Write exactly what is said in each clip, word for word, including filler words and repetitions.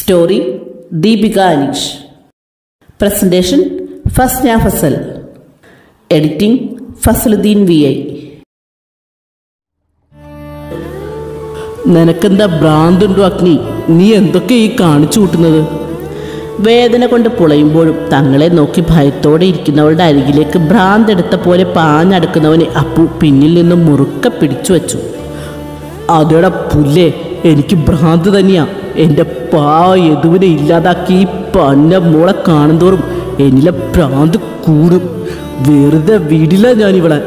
Story Deepika Anish. Presentation Fasnafasal. Editing Fasaluddin V I. നിനക്കെന്താ ഭ്രാന്തുണ്ടോ അഗ്നി? നീ എന്തൊക്കെ ഈ കാണിച്ചു കൂട്ടുന്നത്? വേദന കൊണ്ട് പുളയുമ്പോഴും തങ്ങളെ നോക്കി ഭയത്തോടെ ഇരിക്കുന്നവളുടെ അരികിലേക്ക് ഭ്രാന്തെടുത്ത പോലെ പാഞ്ഞടുക്കുന്നവനെ അപ്പു പിന്നിൽ നിന്നും മുറുക്ക പിടിച്ചു വച്ചു. അതേടാ പുല്ലേ, എനിക്ക് ഭ്രാന്ത് തന്നെയാ. എൻ്റെ പാ യദുവിനെ ഇല്ലാതാക്കി ഈ പന്ന മോളെ കാണുന്തോറും എന്നിലെ ഭ്രാന്ത് കൂടും. വെറുതെ വിടില്ല ഞാനിവളെ.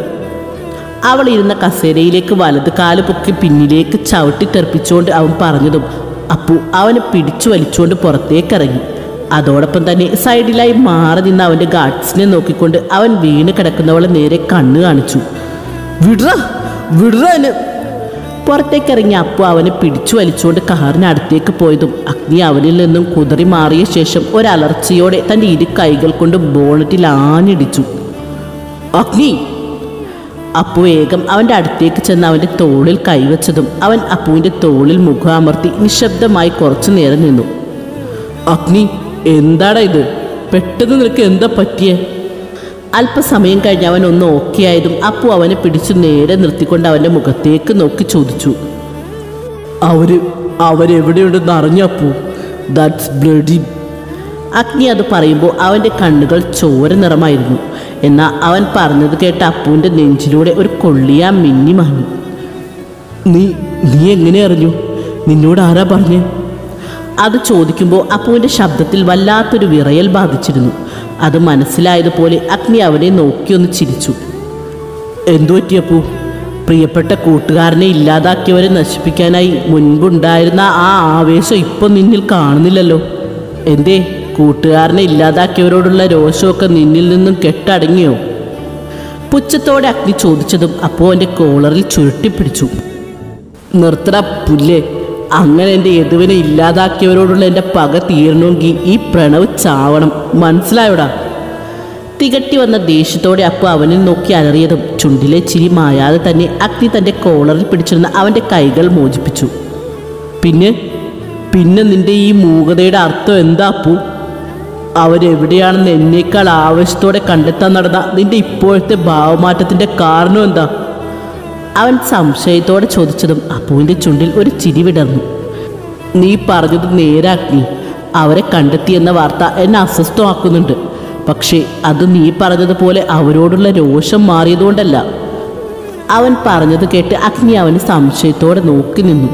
അവൾ ഇരുന്ന കസേരയിലേക്ക് വലത് കാല് പൊക്കി പിന്നിലേക്ക് ചവിട്ടി തെറിപ്പിച്ചുകൊണ്ട് അവൻ പറഞ്ഞതും അപ്പു അവനെ പിടിച്ചു വലിച്ചുകൊണ്ട് പുറത്തേക്കിറങ്ങി. അതോടൊപ്പം തന്നെ സൈഡിലായി മാറി നിന്ന് അവൻ്റെ ഗാഡ്സിനെ നോക്കിക്കൊണ്ട് അവൻ വീണ് കിടക്കുന്നവളെ നേരെ കണ്ണ് കാണിച്ചു. വിടറ വിടറ എന്നെ. പുറത്തേക്കിറങ്ങി അപ്പു അവനെ പിടിച്ചു വലിച്ചുകൊണ്ട് കാറിനടുത്തേക്ക് പോയതും അഗ്നി അവനിൽ നിന്നും കുതറി മാറിയ ശേഷം ഒരലർച്ചയോടെ തൻ്റെ ഇരു കൈകൾ കൊണ്ട് ബോണറ്റിൽ ആഞ്ഞിടിച്ചു. അഗ്നി! അപ്പു വേഗം അവൻ്റെ അടുത്തേക്ക് ചെന്ന് അവൻ്റെ തോളിൽ കൈവച്ചതും അവൻ അപ്പുവിൻ്റെ തോളിൽ മുഖാമർത്തി നിശബ്ദമായി കുറച്ചു നേരം നിന്നു. അഗ്നി, എന്താടാ ഇത്? പെട്ടെന്ന് നിനക്ക് എന്താ പറ്റിയേ? അല്പസമയം കഴിഞ്ഞ് അവൻ ഒന്ന് ഓക്കെ ആയതും അപ്പു അവനെ പിടിച്ചു നേരെ നിർത്തിക്കൊണ്ട് അവൻ്റെ മുഖത്തേക്ക് നോക്കി ചോദിച്ചു. അവര് അവരെവിടെയുണ്ടെന്ന് അറിഞ്ഞപ്പു? That's bloody. അഗ്നി അത് പറയുമ്പോൾ അവൻ്റെ കണ്ണുകൾ ചോര നിറമായിരുന്നു. എന്നാൽ അവൻ പറഞ്ഞത് കേട്ട അപ്പുവിൻ്റെ നെഞ്ചിലൂടെ ഒരു കൊള്ളിയാ മിന്നി മാഞ്ഞു. നീ നീ എങ്ങനെ അറിഞ്ഞു? നിന്നോട് ആരാ പറഞ്ഞേ? അത് ചോദിക്കുമ്പോൾ അപ്പുവിൻ്റെ ശബ്ദത്തിൽ വല്ലാത്തൊരു വിറയൽ ബാധിച്ചിരുന്നു. അത് മനസ്സിലായതുപോലെ അഗ്നി അവനെ നോക്കിയൊന്ന് ചിരിച്ചു. എന്തു പറ്റിയപ്പു? പ്രിയപ്പെട്ട കൂട്ടുകാരനെ ഇല്ലാതാക്കിയവരെ നശിപ്പിക്കാനായി മുൻപുണ്ടായിരുന്ന ആ ആവേശം ഇപ്പം നിന്നിൽ കാണുന്നില്ലല്ലോ. എന്തേ, കൂട്ടുകാരനെ ഇല്ലാതാക്കിയവരോടുള്ള രോഷമൊക്കെ നിന്നിൽ നിന്നും കെട്ടടങ്ങിയോ? പുച്ഛത്തോടെ അഗ്നി ചോദിച്ചതും അപ്പോൾ എൻ്റെ കോളറിൽ ചുരുട്ടിപ്പിടിച്ചു. നിർത്തട പുല്ലേ. അങ്ങനെ എൻ്റെ യദുവിനെ ഇല്ലാതാക്കിയവരോടുള്ള എൻ്റെ പക തീരണമെങ്കിൽ ഈ പ്രണവ് ചാവണം, മനസ്സിലായോടാ? തികട്ടി വന്ന ദേഷ്യത്തോടെ അപ്പു അവനിൽ നോക്കി അലറിയതും ചുണ്ടിലെ ചിരി മായാതെ തന്നെ അഗ്നി തൻ്റെ കോളറിൽ പിടിച്ചിരുന്ന അവൻ്റെ കൈകൾ മോചിപ്പിച്ചു. പിന്നെ പിന്നെ നിന്റെ ഈ മൂകതയുടെ അർത്ഥം എന്താ അപ്പു? അവരെവിടെയാണെന്ന് എന്നേക്കാൾ ആവേശത്തോടെ കണ്ടെത്താൻ നടന്ന നിന്റെ ഇപ്പോഴത്തെ ഭാവമാറ്റത്തിൻ്റെ കാരണം എന്താ? അവൻ സംശയത്തോടെ ചോദിച്ചതും അപ്പുവിൻ്റെ ചുണ്ടിൽ ഒരു ചിരി വിടർന്നു. നീ പറഞ്ഞത് നേരാഗ്നി. അവരെ കണ്ടെത്തിയെന്ന വാർത്ത എന്നെ അസ്വസ്ഥമാക്കുന്നുണ്ട്. പക്ഷേ അത് നീ പറഞ്ഞതുപോലെ അവരോടുള്ള രോഷം മാറിയതുകൊണ്ടല്ല. അവൻ പറഞ്ഞത് കേട്ട് അഗ്നി അവന് സംശയത്തോടെ നോക്കി നിന്നു.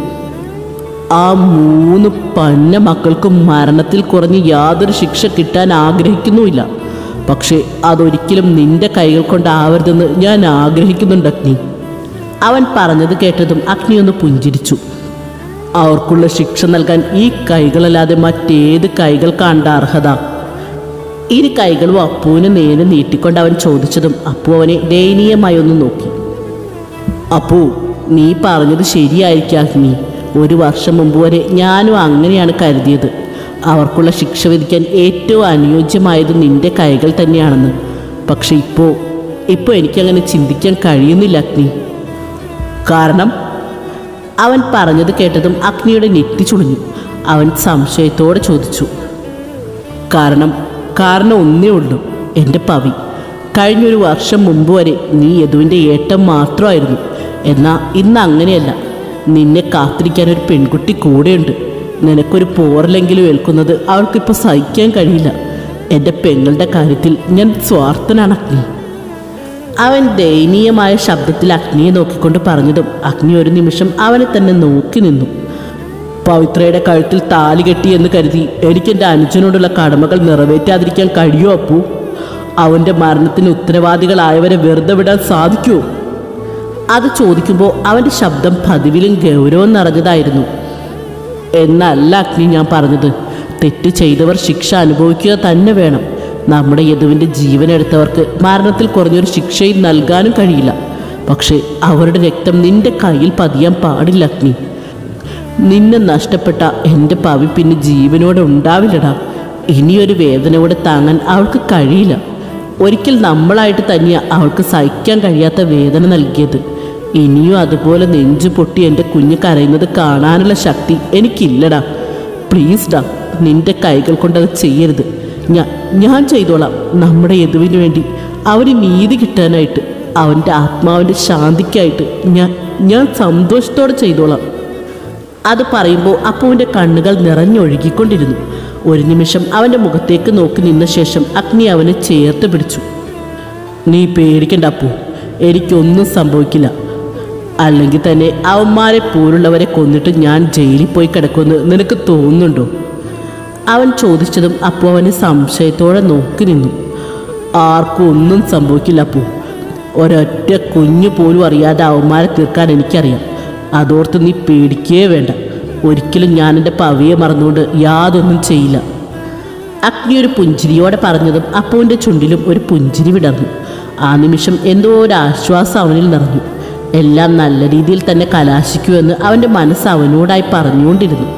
ആ മൂന്ന് പന്ന മക്കൾക്കും മരണത്തിൽ കുറഞ്ഞ് യാതൊരു ശിക്ഷ കിട്ടാൻ ആഗ്രഹിക്കുന്നുമില്ല. പക്ഷേ അതൊരിക്കലും നിന്റെ കൈകൾ കൊണ്ടാവരുതെന്ന് ഞാൻ ആഗ്രഹിക്കുന്നുണ്ട് അഗ്നി. അവൻ പറഞ്ഞത് കേട്ടതും അഗ്നി ഒന്ന് പുഞ്ചിരിച്ചു. അവർക്കുള്ള ശിക്ഷ നൽകാൻ ഈ കൈകളല്ലാതെ മറ്റേത് കൈകൾ കണ്ട അർഹത? ഇരു കൈകളും അപ്പുവിന് നേരെ നീട്ടിക്കൊണ്ട് അവൻ ചോദിച്ചതും അപ്പു അവനെ ദയനീയമായി ഒന്ന് നോക്കി. അപ്പു, നീ പറഞ്ഞത് ശരിയായിരിക്കും അഗ്നി. ഒരു വർഷം മുമ്പ് വരെ ഞാനും അങ്ങനെയാണ് കരുതിയത്. അവർക്കുള്ള ശിക്ഷ വിധിക്കാൻ ഏറ്റവും അനുയോജ്യമായത് നിന്റെ കൈകൾ തന്നെയാണെന്ന്. പക്ഷെ ഇപ്പോൾ ഇപ്പോൾ എനിക്കങ്ങനെ ചിന്തിക്കാൻ കഴിയുന്നില്ല അഗ്നി. കാരണം? അവൻ പറഞ്ഞത് കേട്ടതും അഗ്നിയുടെ നെറ്റി ചുളിഞ്ഞു. അവൻ സംശയത്തോടെ ചോദിച്ചു. കാരണം കാരണം ഒന്നേ ഉള്ളൂ, എൻ്റെ പവി. കഴിഞ്ഞൊരു വർഷം മുമ്പ് വരെ നീ യദുവിൻ്റെ ഏട്ടം മാത്രമായിരുന്നു. എന്നാൽ ഇന്ന് അങ്ങനെയല്ല. നിന്നെ കാത്തിരിക്കാൻ ഒരു പെൺകുട്ടി കൂടെയുണ്ട്. നിനക്കൊരു പോറലെങ്കിലും ഏൽക്കുന്നത് അവൾക്കിപ്പോൾ സഹിക്കാൻ കഴിയില്ല. എൻ്റെ പെങ്ങളുടെ കാര്യത്തിൽ ഞാൻ സ്വാർത്ഥനാണ് അഗ്നി. അവൻ ദയനീയമായ ശബ്ദത്തിൽ അഗ്നിയെ നോക്കിക്കൊണ്ട് പറഞ്ഞതും അഗ്നി ഒരു നിമിഷം അവനെ തന്നെ നോക്കി നിന്നു. പവിത്രയുടെ കഴുത്തിൽ താലി കെട്ടി എന്ന് കരുതി എനിക്ക് എൻ്റെ അനുജനോടുള്ള കടമകൾ നിറവേറ്റാതിരിക്കാൻ കഴിയുമോ അപ്പു? അവൻ്റെ മരണത്തിന് ഉത്തരവാദികളായവരെ വെറുതെ വിടാൻ സാധിക്കുമോ? അത് ചോദിക്കുമ്പോൾ അവൻ്റെ ശബ്ദം പതിവിലും ഗൗരവം നിറഞ്ഞതായിരുന്നു. എന്നല്ല അഗ്നി ഞാൻ പറഞ്ഞത്. തെറ്റ് ചെയ്തവർ ശിക്ഷ അനുഭവിക്കുക തന്നെ വേണം. നമ്മുടെ യദുവിൻ്റെ ജീവനെടുത്തവർക്ക് മരണത്തിൽ കുറഞ്ഞൊരു ശിക്ഷയും നൽകാനും കഴിയില്ല. പക്ഷേ അവരുടെ രക്തം നിന്റെ കയ്യിൽ പതിയാൻ പാടില്ല അഗ്നി. നിന്നെ നഷ്ടപ്പെട്ട എൻ്റെ പവി പിന്നെ ജീവനോടെ ഉണ്ടാവില്ലടാ. ഇനിയൊരു വേദനയോടെ താങ്ങാൻ അവൾക്ക് കഴിയില്ല. ഒരിക്കൽ നമ്മളായിട്ട് തന്നെയാണ് അവൾക്ക് സഹിക്കാൻ കഴിയാത്ത വേദന നൽകിയത്. ഇനിയും അതുപോലെ നെഞ്ചു പൊട്ടി എൻ്റെ കുഞ്ഞ് കരയുന്നത് കാണാനുള്ള ശക്തി എനിക്കില്ലടാ. പ്ലീസ് ഡാ, നിന്റെ കൈകൾ കൊണ്ടത് ചെയ്യരുത്. ഞാൻ ഞാൻ ചെയ്തോളാം. നമ്മുടെ യദുവിന് വേണ്ടി അവന് നീതി കിട്ടാനായിട്ട്, അവൻ്റെ ആത്മാവിൻ്റെ ശാന്തിക്കായിട്ട് ഞാൻ ഞാൻ സന്തോഷത്തോടെ ചെയ്തോളാം. അത് പറയുമ്പോൾ അപ്പുവിൻ്റെ കണ്ണുകൾ നിറഞ്ഞൊഴുകിക്കൊണ്ടിരുന്നു. ഒരു നിമിഷം അവൻ്റെ മുഖത്തേക്ക് നോക്കി നിന്ന ശേഷം അഗ്നി അവനെ ചേർത്ത് പിടിച്ചു. നീ പേടിക്കണ്ട അപ്പു, എനിക്കൊന്നും സംഭവിക്കില്ല. അല്ലെങ്കിൽ തന്നെ അവന്മാരെ പോലുള്ളവരെ കൊന്നിട്ട് ഞാൻ ജയിലിൽ പോയി കിടക്കുമെന്ന് നിനക്ക് തോന്നുന്നുണ്ടോ? അവൻ ചോദിച്ചതും അപ്പു അവനെ സംശയത്തോടെ നോക്കി നിന്നു. ആർക്കും ഒന്നും സംഭവിക്കില്ല അപ്പു. ഒരൊറ്റ കുഞ്ഞു പോലും അറിയാതെ അവന്മാരെ തീർക്കാൻ എനിക്കറിയാം. അതോർത്ത് നീ പേടിക്കേ വേണ്ട. ഒരിക്കലും ഞാൻ എൻ്റെ പവിയെ മറന്നുകൊണ്ട് യാതൊന്നും ചെയ്യില്ല. അഗ്നി ഒരു പുഞ്ചിരിയോടെ പറഞ്ഞതും അപ്പുവിൻ്റെ ചുണ്ടിലും ഒരു പുഞ്ചിരി വിടർന്നു. ആ നിമിഷം എന്തോ ഒരു ആശ്വാസം അവനിൽ നിറഞ്ഞു. എല്ലാം നല്ല രീതിയിൽ തന്നെ കലാശിക്കുമെന്ന് അവൻ്റെ മനസ്സ് അവനോടായി പറഞ്ഞുകൊണ്ടിരുന്നു.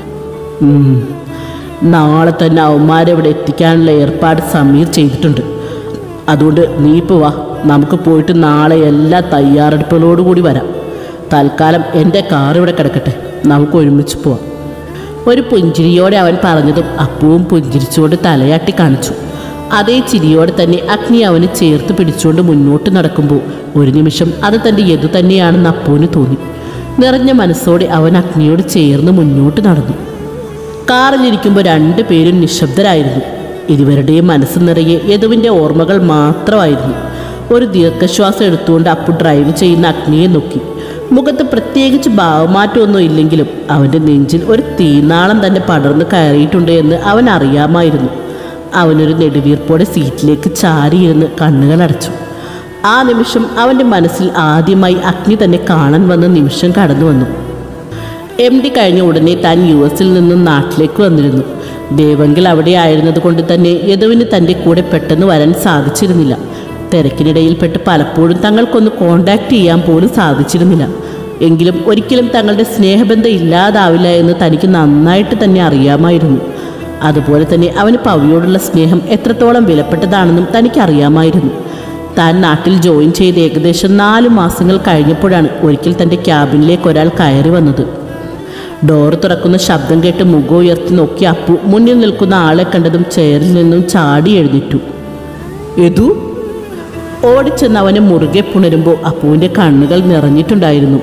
നാളെ തന്നെ അവന്മാരെവിടെ എത്തിക്കാനുള്ള ഏർപ്പാട് സമീർ ചെയ്തിട്ടുണ്ട്. അതുകൊണ്ട് നീ ഇപ്പോൾ വാ, നമുക്ക് പോയിട്ട് നാളെ എല്ലാ തയ്യാറെടുപ്പുകളോടുകൂടി വരാം. തൽക്കാലം എൻ്റെ കാർ ഇവിടെ കിടക്കട്ടെ, നമുക്ക് ഒരുമിച്ച് പോവാം. ഒരു പുഞ്ചിരിയോടെ അവൻ പറഞ്ഞതും അപ്പുവും പുഞ്ചിരിച്ചുകൊണ്ട് തലയാട്ടി കാണിച്ചു. അതേ ചിരിയോടെ തന്നെ അഗ്നി അവനെ ചേർത്ത് പിടിച്ചുകൊണ്ട് മുന്നോട്ട് നടക്കുമ്പോൾ ഒരു നിമിഷം അത് തൻ്റെ യദു തന്നെയാണെന്ന് അപ്പുവിന് തോന്നി. നിറഞ്ഞ മനസ്സോടെ അവൻ അഗ്നിയോട് ചേർന്ന് മുന്നോട്ട് നടന്നു. കാറിലിരിക്കുമ്പോൾ രണ്ടു പേരും നിശബ്ദരായിരുന്നു. ഇരുവരുടെയും മനസ്സ് നിറയെ യദുവിൻ്റെ ഓർമ്മകൾ മാത്രമായിരുന്നു. ഒരു ദീർഘശ്വാസം എടുത്തുകൊണ്ട് അപ്പു ഡ്രൈവ് ചെയ്യുന്ന അഗ്നിയെ നോക്കി. മുഖത്ത് പ്രത്യേകിച്ച് ഭാവമാറ്റമൊന്നും ഇല്ലെങ്കിലും അവൻ്റെ നെഞ്ചിൽ ഒരു തീനാളം തന്നെ പടർന്ന് കയറിയിട്ടുണ്ട് എന്ന് അവൻ അറിയാമായിരുന്നു. അവനൊരു നെടുവീർപ്പോടെ സീറ്റിലേക്ക് ചാരിയിരുന്ന് കണ്ണുകൾ അടച്ചു. ആ നിമിഷം അവൻ്റെ മനസ്സിൽ ആദ്യമായി അഗ്നി തന്നെ കാണാൻ വന്ന നിമിഷം കടന്നു വന്നു. എം ഡി കഴിഞ്ഞ ഉടനെ താൻ യു എസിൽ നിന്നും നാട്ടിലേക്ക് വന്നിരുന്നു. ദേവങ്കിൽ അവിടെ ആയിരുന്നത് കൊണ്ട് തന്നെ യദുവിന് തൻ്റെ കൂടെ പെട്ടെന്ന് വരാൻ സാധിച്ചിരുന്നില്ല. തിരക്കിനിടയിൽപ്പെട്ട് പലപ്പോഴും തങ്ങൾക്കൊന്ന് കോണ്ടാക്ട് ചെയ്യാൻ പോലും സാധിച്ചിരുന്നില്ല. എങ്കിലും ഒരിക്കലും തങ്ങളുടെ സ്നേഹബന്ധം ഇല്ലാതാവില്ല എന്ന് തനിക്ക് നന്നായിട്ട് തന്നെ അറിയാമായിരുന്നു. അതുപോലെ തന്നെ അവന് പവിയോടുള്ള സ്നേഹം എത്രത്തോളം വിലപ്പെട്ടതാണെന്നും തനിക്കറിയാമായിരുന്നു. താൻ നാട്ടിൽ ജോയിൻ ചെയ്ത് ഏകദേശം നാലു മാസങ്ങൾ കഴിഞ്ഞപ്പോഴാണ് ഒരിക്കൽ തൻ്റെ ക്യാബിനിലേക്ക് ഒരാൾ കയറി വന്നത്. ഡോറ് തുറക്കുന്ന ശബ്ദം കേട്ട് മുഖം ഉയർത്തി നോക്കി അപ്പു മുന്നിൽ നിൽക്കുന്ന ആളെ കണ്ടതും ചെയറിൽ നിന്നും ചാടി എഴുന്നേറ്റു. യദു ഓടിച്ചെന്ന് അവനെ മുറുകെ പുണരുമ്പോൾ അപ്പുവിൻ്റെ കണ്ണുകൾ നിറഞ്ഞിട്ടുണ്ടായിരുന്നു.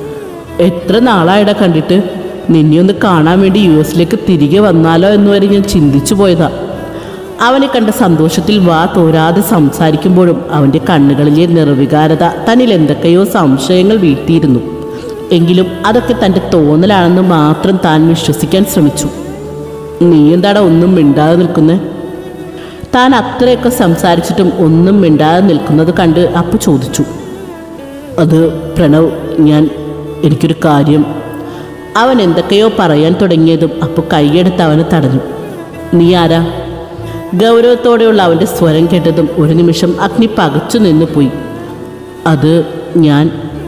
എത്ര നാളായിട കണ്ടിട്ട്, നിന്നെ ഒന്ന് കാണാൻ വേണ്ടി യു എസിലേക്ക് തിരികെ വന്നാലോ എന്നുവരെ ഞാൻ ചിന്തിച്ചു പോയതാ. അവനെ കണ്ട സന്തോഷത്തിൽ വാ തോരാതെ സംസാരിക്കുമ്പോഴും അവൻ്റെ കണ്ണുകളിലെ നിർവികാരത തന്നിൽ എന്തൊക്കെയോ സംശയങ്ങൾ വീഴ്ത്തിയിരുന്നു. എങ്കിലും അതൊക്കെ തൻ്റെ തോന്നലാണെന്ന് മാത്രം താൻ വിശ്വസിക്കാൻ ശ്രമിച്ചു. നീ എന്താടാ ഒന്നും മിണ്ടാതെ നിൽക്കുന്നേ? താൻ അത്രയൊക്കെ സംസാരിച്ചിട്ടും ഒന്നും മിണ്ടാതെ നിൽക്കുന്നത് കണ്ട് അപ്പു ചോദിച്ചു. അത് പ്രണവ്, ഞാൻ എനിക്കൊരു കാര്യം. അവൻ എന്തൊക്കെയോ പറയാൻ തുടങ്ങിയതും അപ്പു കൈയെടുത്ത് അവനെ തടഞ്ഞു. നീ ആരാ? ഗൗരവത്തോടെയുള്ള അവൻ്റെ സ്വരം കേട്ടതും ഒരു നിമിഷം അഗ്നി പകച്ചു നിന്നു പോയി. അത് ഞാൻ.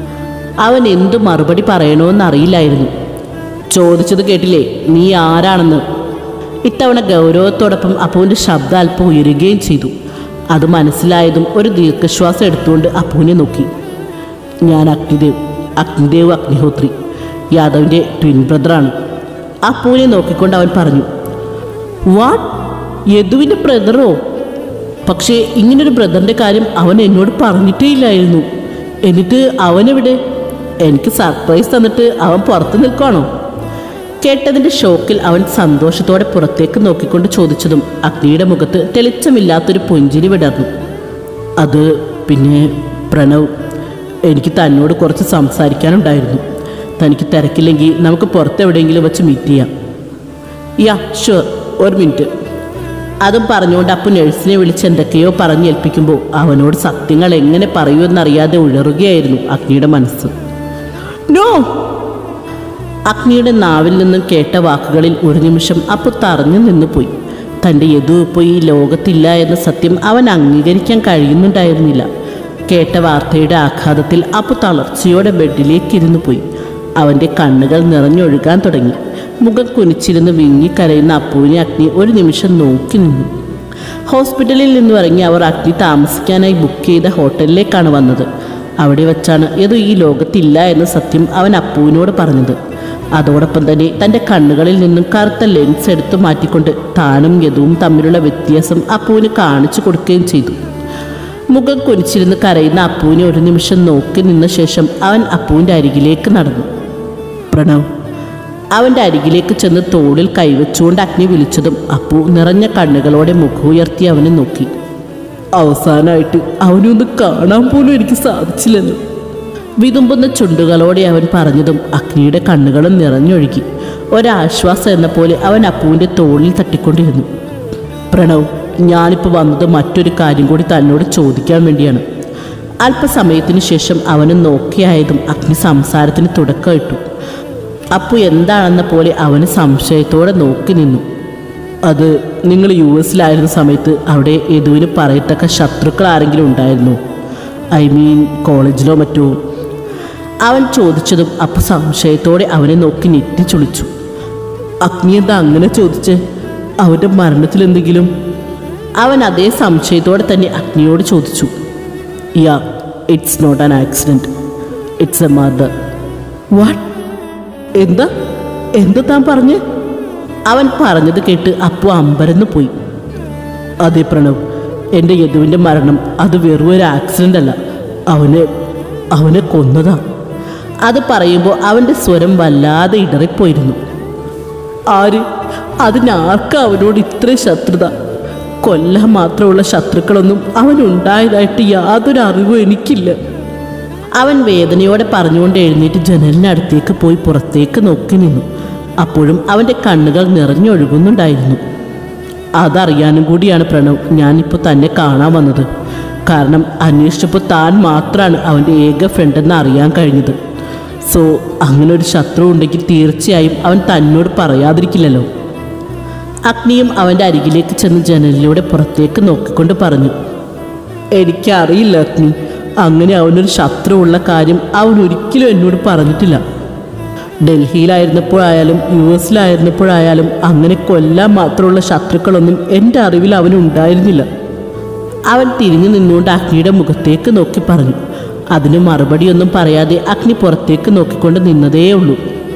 അവൻ എന്തു മറുപടി പറയണമെന്നറിയില്ലായിരുന്നു. ചോദിച്ചത് കേട്ടില്ലേ, നീ ആരാണെന്ന്? ഇത്തവണ ഗൗരവത്തോടൊപ്പം അപ്പുവിൻ്റെ ശബ്ദം അല്പം ഉയരുകയും ചെയ്തു. അത് മനസ്സിലായതും ഒരു ദീർഘശ്വാസം എടുത്തുകൊണ്ട് അപ്പുവിനെ നോക്കി. ഞാൻ അഗ്നിദേവ്, അഗ്നിദേവ് അഗ്നിഹോത്രി, യാദവിൻ്റെ ട്വിൻ ബ്രദറാണ്. അപ്പുവിനെ നോക്കിക്കൊണ്ട് അവൻ പറഞ്ഞു. വാട്ട്? യദുവിൻ്റെ ബ്രദറോ? പക്ഷേ ഇങ്ങനൊരു ബ്രദറിൻ്റെ കാര്യം അവൻ എന്നോട് പറഞ്ഞിട്ടേ ഇല്ലായിരുന്നു. എന്നിട്ട് അവനെവിടെ? എനിക്ക് സർപ്രൈസ് തന്നിട്ട് അവൻ പുറത്ത് നിൽക്കുകയാണോ? കേട്ടതിൻ്റെ ഷോക്കിൽ അവൻ സന്തോഷത്തോടെ പുറത്തേക്ക് നോക്കിക്കൊണ്ട് ചോദിച്ചതും അഗ്നിയുടെ മുഖത്ത് തെളിച്ചമില്ലാത്തൊരു പുഞ്ചിരി വിടർന്നു. അത് പിന്നെ പ്രണവ്, എനിക്ക് തന്നോട് കുറച്ച് സംസാരിക്കാനുണ്ടായിരുന്നു. തനിക്ക് തിരക്കില്ലെങ്കിൽ നമുക്ക് പുറത്തെവിടെയെങ്കിലും വെച്ച് മീറ്റ് ചെയ്യാം. യാ ഷുവർ, ഒരു മിനിറ്റ്. അതും പറഞ്ഞുകൊണ്ട് അപ്പു നഴ്സിനെ വിളിച്ച് എന്തൊക്കെയോ പറഞ്ഞേൽപ്പിക്കുമ്പോൾ അവനോട് സത്യങ്ങൾ എങ്ങനെ പറയുമെന്നറിയാതെ ഉഴറുകയായിരുന്നു അഗ്നിയുടെ മനസ്സ്. നോ! അഗ്നിയുടെ നാവിൽ നിന്നും കേട്ട വാക്കുകളിൽ ഒരു നിമിഷം അപ്പു തറഞ്ഞു നിന്നു പോയി. തൻ്റെ യദു ഇപ്പോൾ ഈ ലോകത്തില്ല എന്ന സത്യം അവൻ അംഗീകരിക്കാൻ കഴിയുന്നുണ്ടായിരുന്നില്ല. കേട്ട വാർത്തയുടെ ആഘാതത്തിൽ അപ്പു തളർച്ചയോടെ ബെഡിലേക്കിരുന്നു പോയി. അവൻ്റെ കണ്ണുകൾ നിറഞ്ഞൊഴുകാൻ തുടങ്ങി. മുഖം കുനിച്ചിരുന്ന് വിങ്ങിക്കരയുന്ന അപ്പുവിനെ അഗ്നി ഒരു നിമിഷം നോക്കി നിന്നു. ഹോസ്പിറ്റലിൽ നിന്നും ഇറങ്ങി അവർ അഗ്നി താമസിക്കാനായി ബുക്ക് ചെയ്ത ഹോട്ടലിലേക്കാണ് വന്നത്. അവിടെ വച്ചാണ് യദു ഈ ലോകത്തില്ല എന്ന സത്യം അവൻ അപ്പുവിനോട് പറഞ്ഞത്. അതോടൊപ്പം തന്നെ തൻ്റെ കണ്ണുകളിൽ നിന്നും കറുത്ത ലെൻസ് എടുത്തു മാറ്റിക്കൊണ്ട് താനും യദുവും തമ്മിലുള്ള വ്യത്യാസം അപ്പുവിന് കാണിച്ചു കൊടുക്കുകയും ചെയ്തു. മുഖം കുനിച്ചിരുന്ന് കരയുന്ന അപ്പുവിനെ ഒരു നിമിഷം നോക്കി നിന്ന ശേഷം അവൻ അപ്പുവിൻ്റെ അരികിലേക്ക് നടന്നു. പ്രണവ്. അവൻ്റെ അരികിലേക്ക് ചെന്ന് തോളിൽ കൈവച്ചുകൊണ്ട് അഗ്നി വിളിച്ചതും അപ്പു നിറഞ്ഞ കണ്ണുകളോടെ മുഖം ഉയർത്തി അവനെ നോക്കി. അവസാനമായിട്ട് അവനൊന്ന് കാണാൻ പോലും എനിക്ക് സാധിച്ചില്ലല്ലോ. വിതുമ്പുന്ന ചുണ്ടുകളോടെ അവൻ പറഞ്ഞതും അഗ്നിയുടെ കണ്ണുകളും നിറഞ്ഞൊഴുകി. ഒരാശ്വാസം എന്ന പോലെ അവൻ അപ്പുവിൻ്റെ തോളിൽ തട്ടിക്കൊണ്ടിരുന്നു. പ്രണവ്, ഞാനിപ്പോൾ വന്നത് മറ്റൊരു കാര്യം കൂടി തന്നോട് ചോദിക്കാൻ വേണ്ടിയാണ്. അല്പസമയത്തിന് ശേഷം അവന് നോക്കിയായതും അഗ്നി സംസാരത്തിന് തുടക്കമിട്ടു. അപ്പു എന്താണെന്ന പോലെ അവന് സംശയത്തോടെ നോക്കി നിന്നു. അത് നിങ്ങൾ യു എസിലായിരുന്ന സമയത്ത് അവിടെ യദുവിന് പറയത്തക്ക ശത്രുക്കൾ ആരെങ്കിലും ഉണ്ടായിരുന്നോ? ഐ മീൻ കോളേജിലോ മറ്റോ? അവൻ ചോദിച്ചതും അപ്പു സംശയത്തോടെ അവനെ നോക്കി ഞെട്ടിച്ചുളിച്ചു. അഗ്നി എന്താ അങ്ങനെ ചോദിച്ചേ? അവൻ്റെ മരണത്തിൽ എന്തെങ്കിലും? അവൻ അതേ സംശയത്തോടെ തന്നെ അഗ്നിയോട് ചോദിച്ചു. Yeah, it's not an accident, it's a murder. What? എന്താ എന്താ താൻ പറഞ്ഞേ? അവൻ പറഞ്ഞത് കേട്ട് അപ്പു അമ്പരന്ന് പോയി. അതെ പ്രണവ്, എൻ്റെ യദുവിൻ്റെ മരണം അത് വെറും ഒരു ആക്സിഡൻ്റ് അല്ല, അവനെ അവനെ കൊന്നതാ. അത് പറയുമ്പോൾ അവൻ്റെ സ്വരം വല്ലാതെ ഇടറിപ്പോയിരുന്നു. ആര്? അതിനാർക്കാ അവനോട് ഇത്രയും ശത്രുത? കൊല്ലാൻ മാത്രമുള്ള ശത്രുക്കളൊന്നും അവനുണ്ടായതായിട്ട് യാതൊരു അറിവും എനിക്കില്ല. അവൻ വേദനയോടെ പറഞ്ഞുകൊണ്ട് എഴുന്നേറ്റ് ജനലിനടുത്തേക്ക് പോയി പുറത്തേക്ക് നോക്കി നിന്നു. അപ്പോഴും അവൻ്റെ കണ്ണുകൾ നിറഞ്ഞൊഴുകുന്നുണ്ടായിരുന്നു. അതറിയാനും കൂടിയാണ് പ്രണവ് ഞാനിപ്പോൾ തന്നെ കാണാൻ വന്നത്. കാരണം അന്വേഷിച്ചപ്പോൾ താൻ മാത്രമാണ് അവൻ്റെ ഏക ഫ്രണ്ടെന്ന് അറിയാൻ കഴിഞ്ഞത്. സോ അങ്ങനെ ഒരു ശത്രു ഉണ്ടെങ്കിൽ തീർച്ചയായും അവൻ തന്നോട് പറയാതിരിക്കില്ലല്ലോ. അഗ്നിയും അവൻ്റെ അരികിലേക്ക് ചെന്ന് ജനലിലൂടെ പുറത്തേക്ക് നോക്കിക്കൊണ്ട് പറഞ്ഞു. എനിക്കറിയില്ല അഗ്നി, അങ്ങനെ അവനൊരു ശത്രു ഉള്ള കാര്യം അവൻ ഒരിക്കലും എന്നോട് പറഞ്ഞിട്ടില്ല. ഡൽഹിയിലായിരുന്നപ്പോഴായാലും യു എസിലായിരുന്നപ്പോഴായാലും അങ്ങനെ കൊല്ലാൻ മാത്രമുള്ള ശത്രുക്കളൊന്നും എൻ്റെ അറിവിൽ അവനുണ്ടായിരുന്നില്ല. അവൻ തിരിഞ്ഞു നിന്നുകൊണ്ട് അഗ്നിയുടെ മുഖത്തേക്ക് നോക്കി പറഞ്ഞു. അതിന് മറുപടിയൊന്നും പറയാതെ അഗ്നി പുറത്തേക്ക് നോക്കിക്കൊണ്ട് നിന്നതേ ഉള്ളൂ.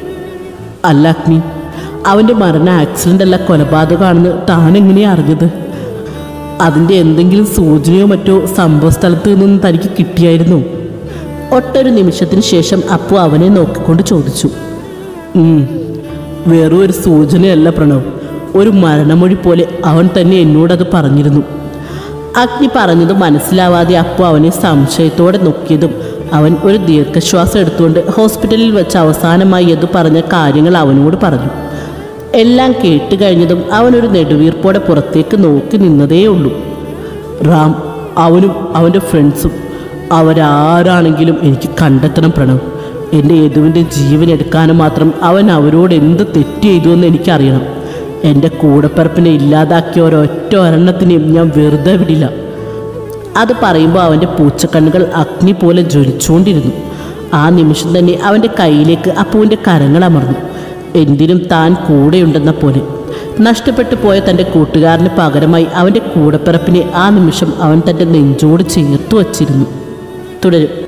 അല്ല അഗ്നി, അവൻ്റെ മരണം ആക്സിഡൻ്റ് അല്ല, കൊലപാതകമാണെന്ന് താൻ എങ്ങനെയാണ് അറിഞ്ഞത്? അതിൻ്റെ എന്തെങ്കിലും സൂചനയോ മറ്റോ സംഭവ സ്ഥലത്ത് നിന്നും തനിക്ക് കിട്ടിയായിരുന്നോ? ഒട്ടൊരു നിമിഷത്തിന് ശേഷം അപ്പു അവനെ നോക്കിക്കൊണ്ട് ചോദിച്ചു. വെറും ഒരു സൂചനയല്ല പ്രണവ്, ഒരു മരണമൊഴി പോലെ അവൻ തന്നെ എന്നോടത് പറഞ്ഞിരുന്നു. അഗ്നി പറഞ്ഞത് മനസ്സിലാവാതെ അപ്പു അവനെ സംശയത്തോടെ നോക്കിയതും അവൻ ഒരു ദീർഘശ്വാസം എടുത്തുകൊണ്ട് ഹോസ്പിറ്റലിൽ വെച്ച് അവസാനമായി യദു പറഞ്ഞ കാര്യങ്ങൾ അവനോട് പറഞ്ഞു. എല്ലാം കേട്ട് കഴിഞ്ഞതും അവനൊരു നെടുവീർപ്പോടെ പുറത്തേക്ക് നോക്കി നിന്നതേ ഉള്ളൂ. റാം, അവനും അവൻ്റെ ഫ്രണ്ട്സും അവരാരാണെങ്കിലും എനിക്ക് കണ്ടെത്തണം പ്രണവ്. എൻ്റെ യദുവിൻ്റെ ജീവൻ എടുക്കാനും മാത്രം അവൻ അവരോട് എന്ത് തെറ്റ് ചെയ്തു എന്ന് എനിക്കറിയണം. എൻ്റെ കൂടപ്പിറപ്പിനെ ഇല്ലാതാക്കിയ ഒരൊറ്റ ഒരെണ്ണത്തിനെയും ഞാൻ വെറുതെ വിടില്ല. അത് പറയുമ്പോൾ അവൻ്റെ പൂച്ചക്കണ്ണുകൾ അഗ്നി പോലെ ജ്വലിച്ചുകൊണ്ടിരുന്നു. ആ നിമിഷം തന്നെ അവൻ്റെ കയ്യിലേക്ക് അപ്പുവിൻ്റെ കരങ്ങൾ അമർന്നു. എന്തിനും താൻ കൂടെയുണ്ടെന്ന പോലെ. നഷ്ടപ്പെട്ടു പോയ തൻ്റെ കൂട്ടുകാരന് പകരമായി അവൻ്റെ കൂടപ്പിറപ്പിനെ ആ നിമിഷം അവൻ തൻ്റെ നെഞ്ചോട് ചേർത്തു വച്ചിരുന്നു. തുടരും.